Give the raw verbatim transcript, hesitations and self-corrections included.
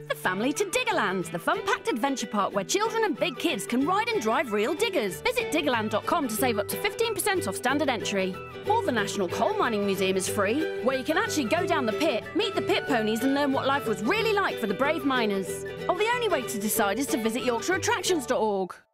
Take the family to Diggerland, the fun-packed adventure park where children and big kids can ride and drive real diggers. Visit diggerland dot com to save up to fifteen percent off standard entry. Or the National Coal Mining Museum is free, where you can actually go down the pit, meet the pit ponies and learn what life was really like for the brave miners. Oh, the only way to decide is to visit yorkshire attractions dot org.